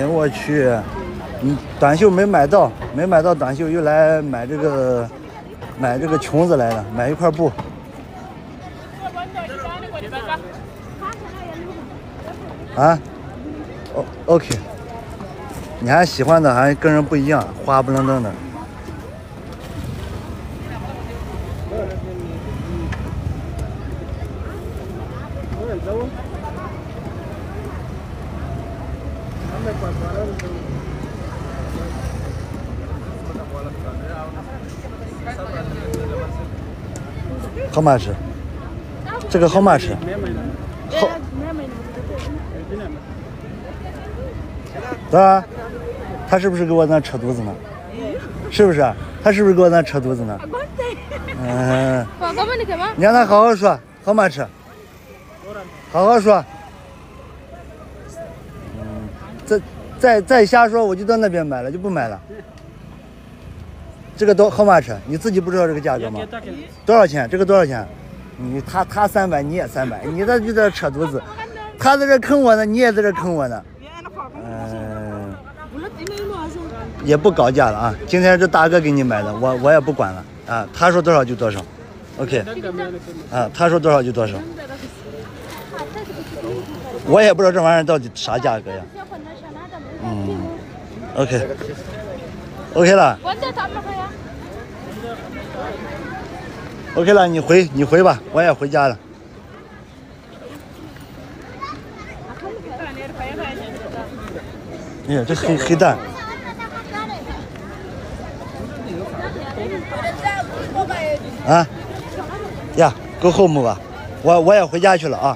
哎我去，短袖没买到，短袖，又来买这个裙子来了，买一块布。啊，OK， 你还喜欢的还跟人不一样，花不愣登的。How much？ 这个 how much？ 对啊，他是不是给我那扯犊子呢？是不是？他是不是给我那扯犊子呢？嗯。你让他好好说 ，how much？ 好好说。再瞎说，我就到那边买了，就不买了。这个多 how much？ 你自己不知道这个价格吗？多少钱？这个多少钱？他300，你也300，你这就在这扯犊子，他在这坑我呢，你也在这坑我呢。也不搞价了啊！今天这大哥给你买的，我也不管了啊，他说多少就多少 ，OK， 啊，他说多少就多少。我也不知道这玩意儿到底啥价格呀。OK 了。OK 了，你回吧，我也回家了。哎呀，这黑蛋。啊呀 ，Go home 吧，我也回家去了啊。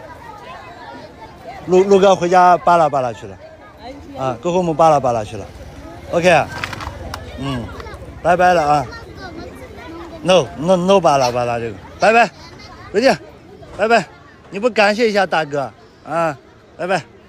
陆哥回家巴拉巴拉去了，啊 ，Go home 巴拉巴拉去了。OK， 拜拜了啊。No 巴拉巴拉这个，拜拜，再见，拜拜。你不感谢一下大哥啊？拜拜。